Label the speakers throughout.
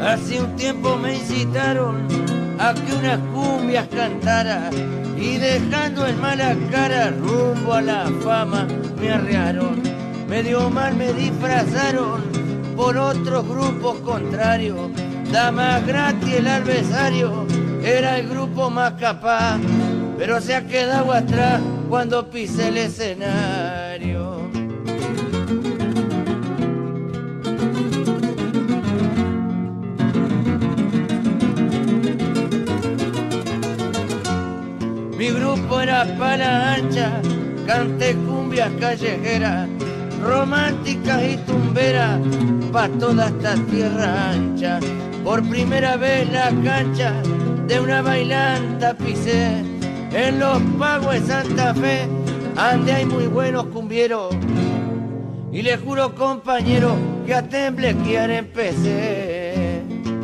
Speaker 1: Hace un tiempo me incitaron a que unas cumbias cantara y dejando en mala cara rumbo a la fama me arrearon. Medio mal me disfrazaron por otros grupos contrarios. Damas gratis el adversario era el grupo más capaz, pero se ha quedado atrás cuando pise el escenario. Mi grupo era pala ancha, canté cumbias callejeras, románticas y tumberas, pa' toda esta tierra ancha. Por primera vez la cancha de una bailanta pisé, en los pagos de Santa Fe, ande hay muy buenos cumbieros, y les juro compañero que a temblequear empecé.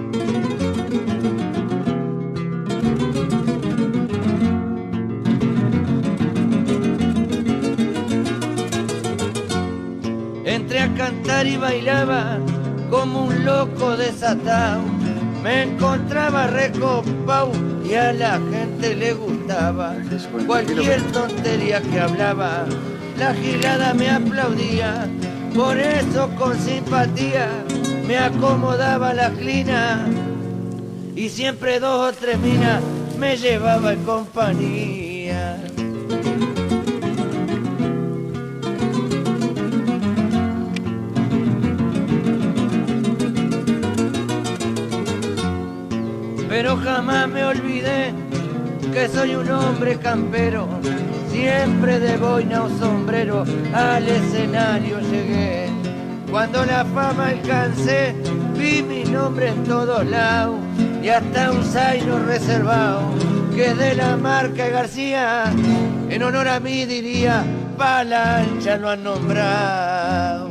Speaker 1: Entré a cantar y bailaba como un loco desatado. Me encontraba recopado y a la gente le gustaba. Cualquier tontería que hablaba, la gilada me aplaudía. Por eso con simpatía me acomodaba la clina y siempre 2 o 3 minas me llevaba en compañía. Pero jamás me olvidé que soy un hombre campero, siempre de boina o sombrero al escenario llegué. Cuando la fama alcancé, vi mi nombre en todos lados y hasta un zaino reservado que de la marca García, en honor a mí diría, pala ancha lo han nombrado.